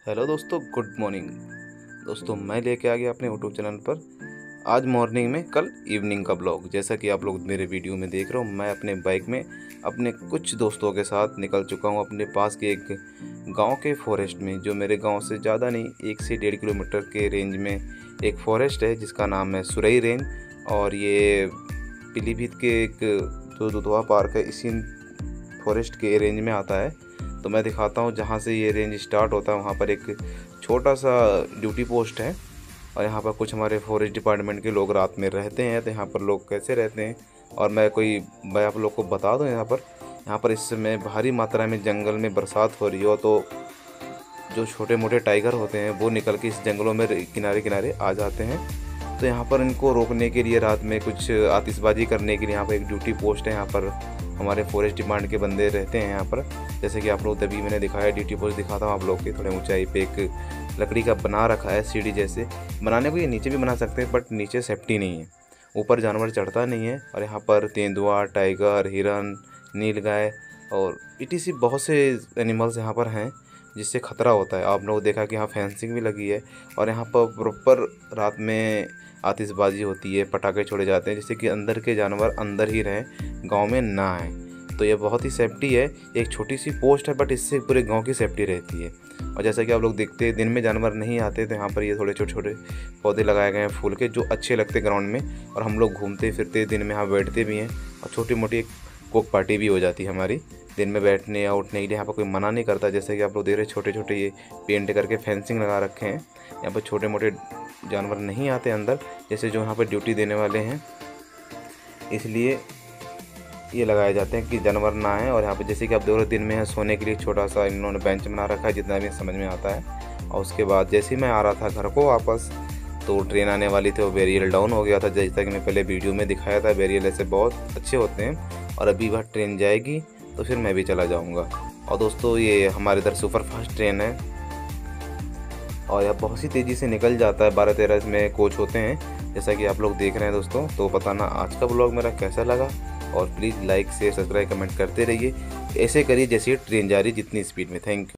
Hello दोस्तों, good morning. दोस्तों मैं लेके आ गया अपने यूट्यूब चैनल पर आज मॉर्निंग में कल इवनिंग का ब्लॉग। जैसा कि आप लोग मेरे वीडियो में देख रहे हो, मैं अपने बाइक में अपने कुछ दोस्तों के साथ निकल चुका हूँ अपने पास के एक गांव के फॉरेस्ट में, जो मेरे गांव से ज़्यादा नहीं 1 से 1.5 किलोमीटर के रेंज में एक फॉरेस्ट है जिसका नाम है सुरई रेंज। और ये पीलीभीत के एक जो दुधवा पार्क है इसी फॉरेस्ट के रेंज में आता है। तो मैं दिखाता हूँ जहाँ से ये रेंज स्टार्ट होता है, वहाँ पर एक छोटा सा ड्यूटी पोस्ट है। और यहाँ पर कुछ हमारे फॉरेस्ट डिपार्टमेंट के लोग रात में रहते हैं। तो यहाँ पर लोग कैसे रहते हैं और मैं आप लोग को बता दूँ। यहाँ पर इस समय भारी मात्रा में जंगल में बरसात हो रही हो तो जो छोटे मोटे टाइगर होते हैं वो निकल के इस जंगलों में किनारे किनारे आ जाते हैं। तो यहाँ पर इनको रोकने के लिए रात में कुछ आतिशबाजी करने के लिए यहाँ पर एक ड्यूटी पोस्ट है। यहाँ पर हमारे फॉरेस्ट डिपार्टमेंट के बंदे रहते हैं यहाँ पर। जैसे कि आप लोग तभी मैंने दिखाया, ड्यूटी पोस्ट दिखाता हूँ आप लोग के थोड़े ऊंचाई पे एक लकड़ी का बना रखा है सीढ़ी जैसे। बनाने को ये नीचे भी बना सकते हैं बट नीचे सेफ्टी नहीं है, ऊपर जानवर चढ़ता नहीं है। और यहाँ पर तेंदुआ, टाइगर, हिरन, नीलगाय और ईटीसी बहुत से एनिमल्स यहाँ पर हैं जिससे खतरा होता है। आप लोग देखा कि यहाँ फेंसिंग भी लगी है और यहाँ पर प्रॉपर रात में आतिशबाजी होती है, पटाखे छोड़े जाते हैं जिससे कि अंदर के जानवर अंदर ही रहें, गांव में ना आए। तो ये बहुत ही सेफ्टी है। एक छोटी सी पोस्ट है बट इससे पूरे गांव की सेफ्टी रहती है। और जैसा कि आप लोग देखते हैं दिन में जानवर नहीं आते, तो यहाँ पर ये थोड़े छोटे छोटे पौधे लगाए गए हैं फूल के जो अच्छे लगते ग्राउंड में। और हम लोग घूमते फिरते दिन में यहाँ बैठते भी हैं और छोटी मोटी एक कोक पार्टी भी हो जाती है हमारी दिन में बैठने या उठने के लिए। यहाँ पर कोई मना नहीं करता। जैसे कि आप लोग देख रहे हैं छोटे छोटे ये पेंट करके फेंसिंग लगा रखे हैं। यहाँ पर छोटे मोटे जानवर नहीं आते अंदर, जैसे जो यहाँ पर ड्यूटी देने वाले हैं इसलिए ये लगाए जाते हैं कि जानवर ना आए। और यहाँ पे जैसे कि आप देख रहे दिन में है सोने के लिए छोटा सा इन्होंने बेंच बना रखा है जितना भी समझ में आता है। और उसके बाद जैसे ही मैं आ रहा था घर को वापस तो ट्रेन आने वाली थी, वो बैरियर डाउन हो गया था। जैसा कि मैं पहले वीडियो में दिखाया था, बैरियर ऐसे बहुत अच्छे होते हैं। और अभी वह ट्रेन जाएगी तो फिर मैं भी चला जाऊँगा। और दोस्तों ये हमारे इधर सुपर फास्ट ट्रेन है और यह बहुत सी तेज़ी से निकल जाता है। 12-13 इसमें कोच होते हैं जैसा कि आप लोग देख रहे हैं दोस्तों। तो बताना आज का ब्लॉग मेरा कैसा लगा और please like share subscribe comment करते रहिए। ऐसे करिए जैसे ट्रेन जा रही जितनी स्पीड में। Thank you.